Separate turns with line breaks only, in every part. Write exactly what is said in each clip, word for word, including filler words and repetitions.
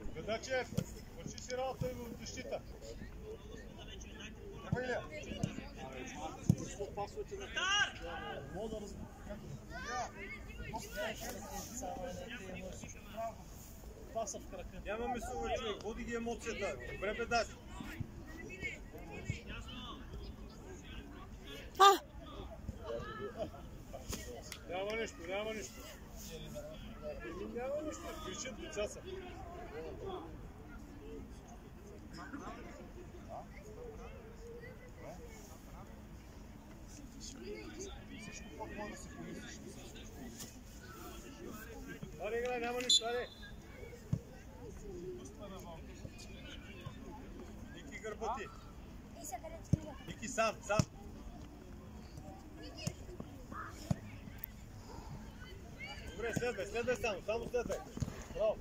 Гадачев, почти си работа и в защита. Няма ли? Мога да разбира. Паса в крака. Няма мисъл, човек. Води ги емоцията. Добре, бедач.
А!
Няма нищо, няма нищо. Няма нищо. Кричат деца са. Аре, играй, няма нищо, аре. Ники гърбати. Ники сам, сам. Добре, следвай, следвай само, само следвай. Браво.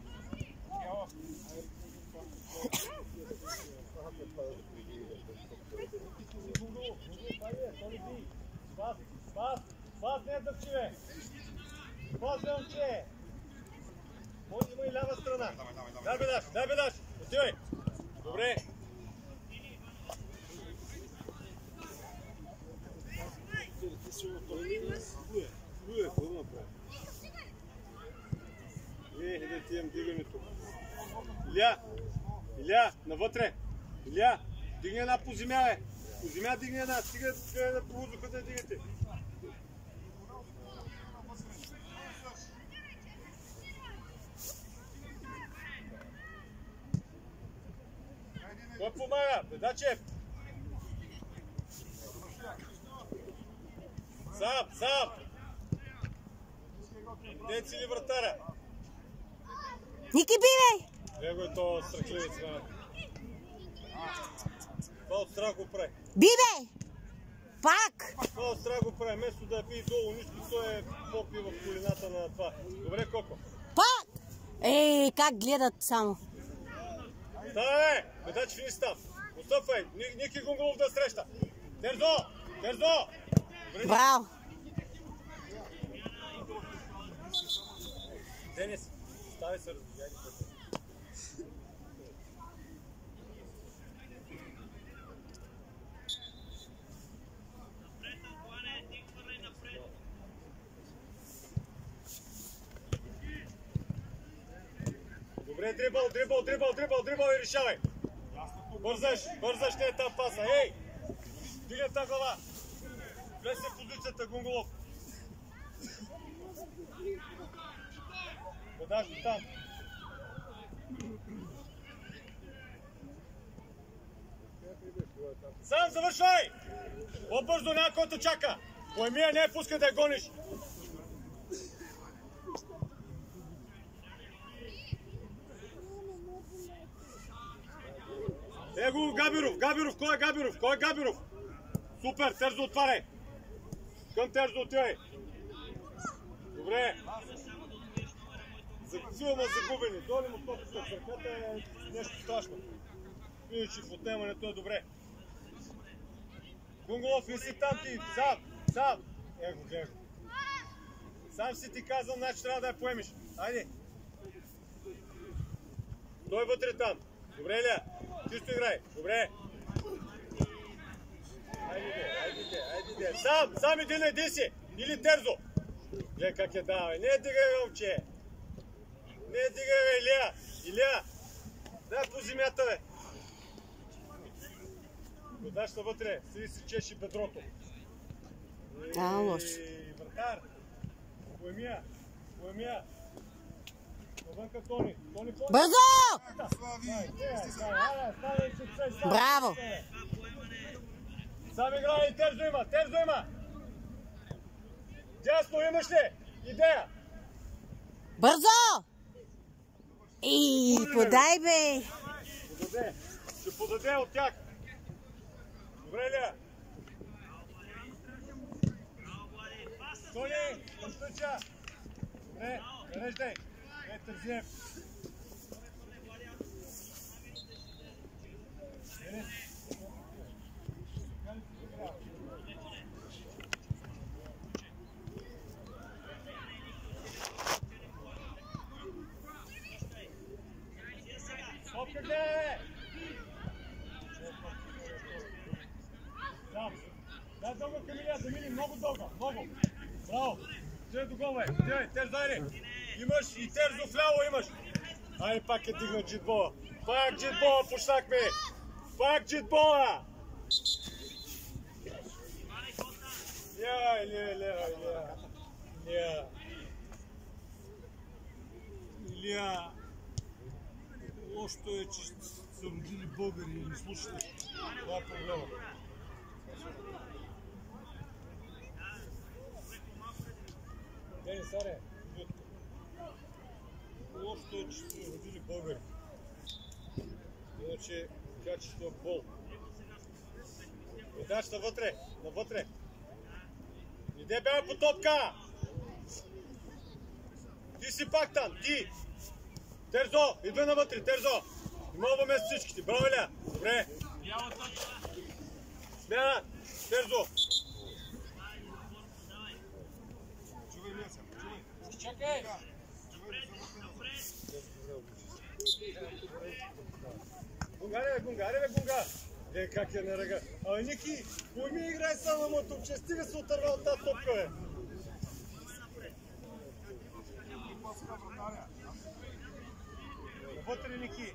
Спас, спас, спас, не дъвчиве. Спас, момче. Може му и лява страна. Дай бедаш, дай бедаш. Отивай. Добре. Е, да ти имам дигането. Иля, Иля, навътре. Иля, дигни една по земя, бе. По земя дигни една, стига да по въздуха да дигате. Кой помага? Бедачев! Сам, сам! Де цели вратаря?
Ники, бивай!
Него е то страхливец. Това от страх го прави.
Бивай! Пак!
Това от страх го прави. Вместо да пие долу нищо, той е попи в колината на това. Добре, Коко?
Пак! Ей, как гледат само.
Ставай, бе! Бедач фини став. Отстъпвай. Ники Гунголов да среща. Терзо! Терзо!
Браво!
Денис, ставай се, разбijай. Добре, дрибъл, дрибъл, дрибъл, дрибъл, дрибъл и решавай. Бързаш, бързаш, не е там паса. Ей! Дигна та глава. Влез се в позицията, Гунголов. Бедаш го там. Сам завършвай! По-бързо някой те чака. Поеми я, не пускай да я гониш. Его Габиров, Габиров, кой е Габиров? Кой е Габиров? Супер, Терзо отваряй. Към Терзо отивай. Добре. Силно загубени. Доли му топи с ръката е нещо страшно. Иначе в отнемането е добре. Гунголов, не си там ти. Сам, сам. Его, гледай. Сам си ти казвам, значи трябва да я поемиш. Айде. Той вътре там. Добре ли? Чисто играй. Добре. Айде, айде, айде. Сам, сам иди, найди си. Или Терзо. Гледай как е дава. Не дигай, момче. Не дигай, бе, Илия. Илия. Дай по земята, бе. Подаш навътре. Седи си чеши бедрото.
А, лош.
Вратар. Поемия. Поемия. Навънка Тони. Тони, Тони.
Бързо! Браво!
Сам играй, Терзо има, Терзо има! Дясно имаш ли? Идея!
Бързо! И подай, бе!
Подаде, ще подаде от тях. Добре ли? Тони, разтъча! Добре, нареждай! Е, Терзиев! Айде! Сам. Дай дълго към Илия, да мини много дълго, много. Браво. Тя до гол, бе. Тя, Терзо, айде. Имаш и Терзо вляво имаш. Айде пак е дигнал джитбола. Пак джитбола пушнахме. Пак джитбола. Я, Илия, Илия, Илия. Илия. Илия. Лошото е, че са родили българи и не слушате. Това е проблема. Дени, Саре, лошото е, че са родили българи. Иначе качество бол. Идаш навътре, навътре. Иде бяга по топка! Ти си пак там, ти! Терзо, идва навътре, Терзо! Имаме с всичките, браво Иля! Добре! Смяна! Терзо! Чувай Иля сега, чувай! Чакай! Гунгаре бе, гунгаре бе, гунга! Е, как я наръга! Абе, Ники, кой ми играй само на мотопче? Стига се отърва от тази топка, бе! Вътре, Ники!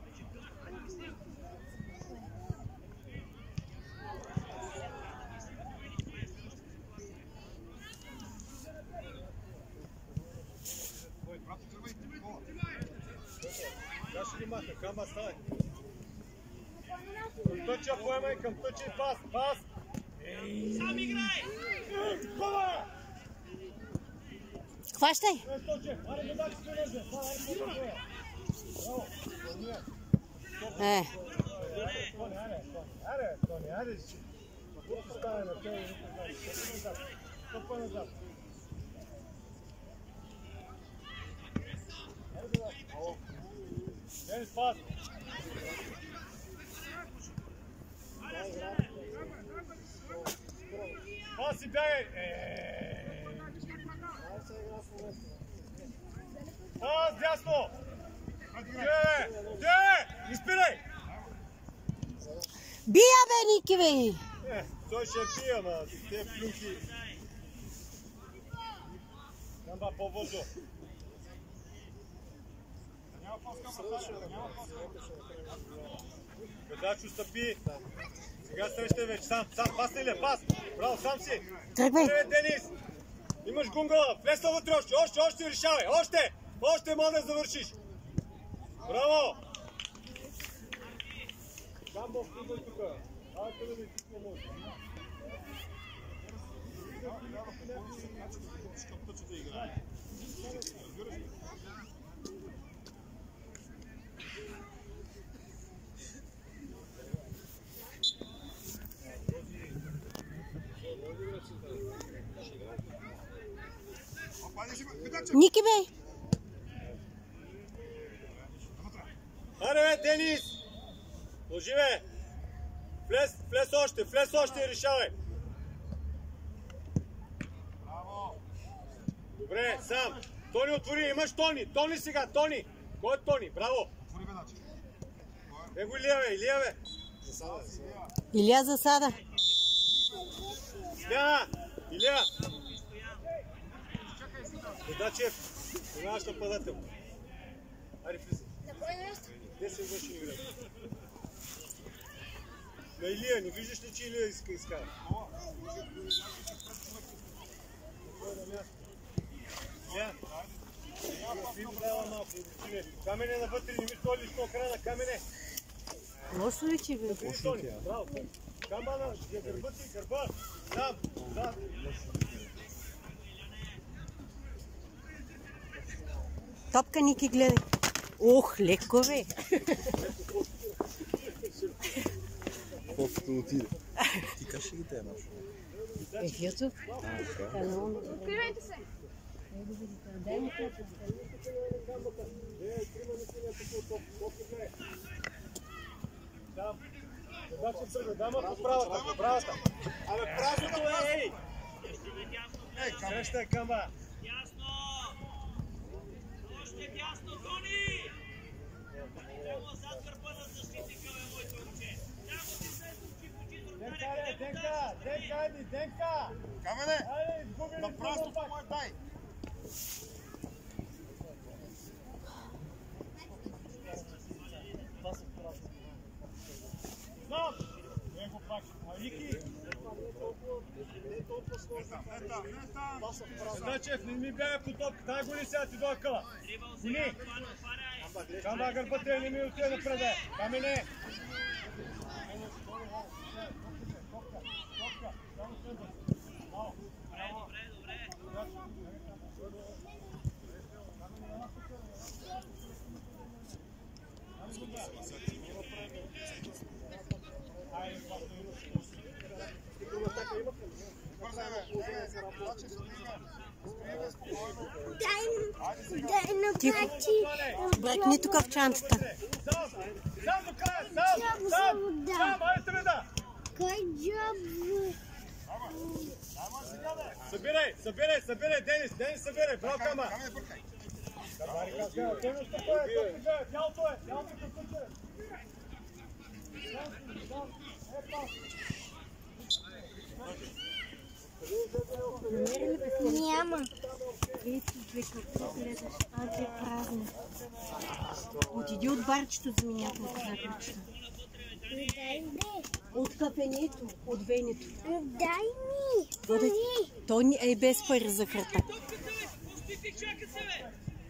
Даш ли маха? Камба, ставай! Към тъча поемай, към тъча и пас! Пас!
Сам играй!
Кола!
Хващай! Е.
Аре, Тони, аре! Тук стане на тебе, стъпа назад. Денис, пас! Пас и бягай! Пас, дясно! Де! Де! Изпирай!
Бия бе, Ники, бе!
Е, той ще пия, ма те плюхи. Няма по-бързо. Няма по-скъпа, няма по-скъпа. Гадачо стъпи. Сега срещай вече, сам, сам, пас ли ли, пас! Браво, сам си!
Тръгвай!
Привет, Денис! Имаш гунгала, влезла вътре още, още, още решавай, още! Още мога да завършиш! Браво! Там бог идва тук. А, къде ми тикна може?
Ники, бе!
Аре, бе, Денис! Ложи, бе! Влез, влез още, влез още и решавай! Добре, сам! Тони отвори, имаш Тони! Тони сега, Тони! Кой е Тони? Браво! Его Илия, бе, Илия, бе!
Илия засада.
Смяна! Илия! Дачев, наш нападател. Ари, влизай.
На кой място?
Де се върши игра? На Илия, не виждаш ли, че Илия иска изкара? Камене навътре, не ми стои лично охрана, камене.
Лошо ли, че бе?
Браво, камбана, гърба ти, гърба. Там, да.
Топка, Ники, гледай. Ох, леко, бе.
Колкото отиде. Ти как ще ги те имаш?
Е, ето.
Откривайте се!
Дай му топка.
Там. Задача тръгва, дама по правата, по правата. Абе, правото е, ей! Ей, среща е камба.
Дясно! Още дясно, Тони! Трябва зад гърба на защита.
Денка, айде, Денка!
Камене!
Айде, губи
На прасното му е дай!
Знам! Него пак, Малики! Значев, не ми бяга по топка, дай го ли сега ти до акъла? Гони! Камба гърбата не ми отиде напред, камене!
Тихо. Бръкни тук в чантата.
Сам! Сам до края! Сам! Сам! Сам! Айде ме да!
Кой джоб?
Събирай! Събирай! Събирай! Денис! Денис, събирай! Браво, Кама! Тялото е! Тялото е!
Няма.
А, те празни. Отиди от барчето за ми няколко заключта.
Дай ми.
От кафенето, от венето.
Дай ми.
Доде, то е без пари за храта.
Пустите, чакат се, бе!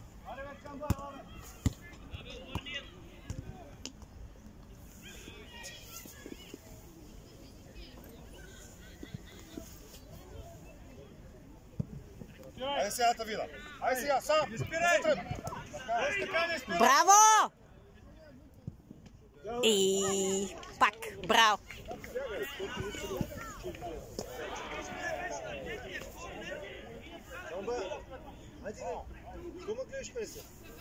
Айде сега да видя. Айде сега, сам!
Не спирай!
Браво! И пак, браво!
Камба, айде, кома гледаш песа?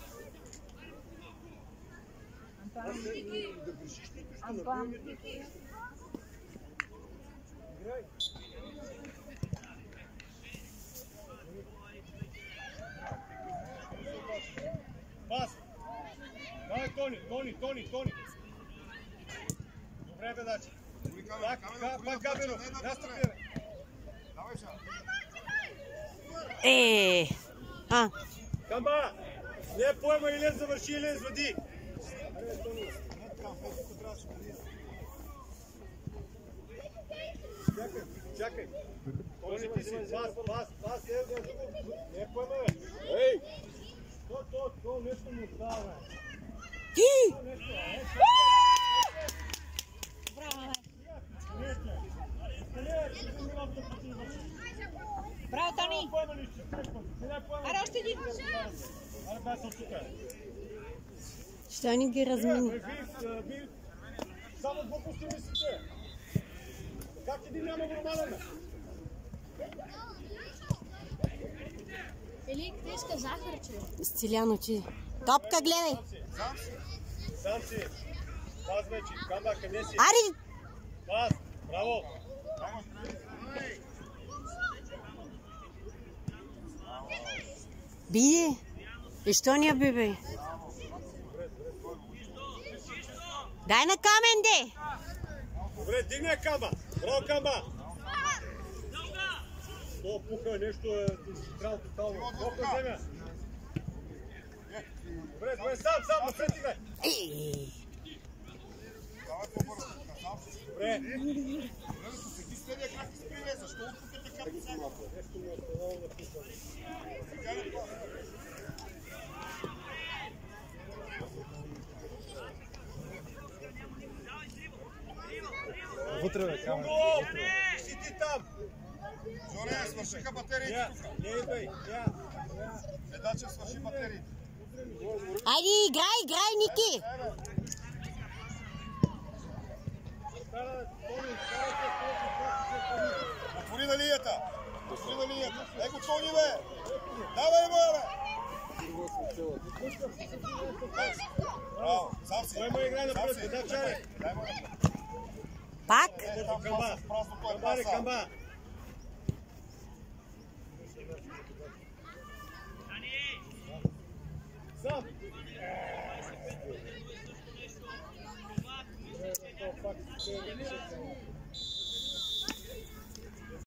Да брешиш ли ще напълни? Играй! Пас! Давай, Тони, Тони, Тони, Тони! Добре, бе, дачи! Пак Габено, настъпира!
Давай сега!
Е, а,
Камба! Не поема или завърши, или извади! Чакай, чакай! Тони, ти си, пас, пас, пас, не поема, бе! Ей! То, то, то нещо му става, бе!
ти!
Браво, Тони! Аре, още един!
Аре, бе, съм тук.
Ще ни ги размини.
Ви, само глупости мислите. Как един няма нормален?
Елик, ти иска захар, че?
Стиляно, че. Топка, гледай!
Сам си. Сам си. Пас вече. Камба, къде си?
Ари!
Пас. Браво.
Бие! И що ни я би, бе? Дай на камен, де!
Добре, дигне Камба. Браво, Камба. То пуха нещо е трябва тотално. Колко земя? Добре, добре, сам, сам, напред играй.
Давай по-бързо, сам си.
Добре.
Седи следия крак и сприве, защо тук е така посема?
Нещо ми е останало на пуха.
Сега не пас.
Вътре, бе, камера. Си ти там.
Жоре, свършиха батериите тук.
Не, бе, я.
Медачев свърши батериите.
Айде, играй, играй, Ники!
Отвори на линията. Отвори на линията. Дай го Тони, бе. Давай, бе, бе. Браво, сам си.
Дай му играй напред, бе, да чай.
Дай му напред.
Пак?
Е, там
Камба.
с празното е
Камба,
паса.
Камба. Сам. Е, то пак ще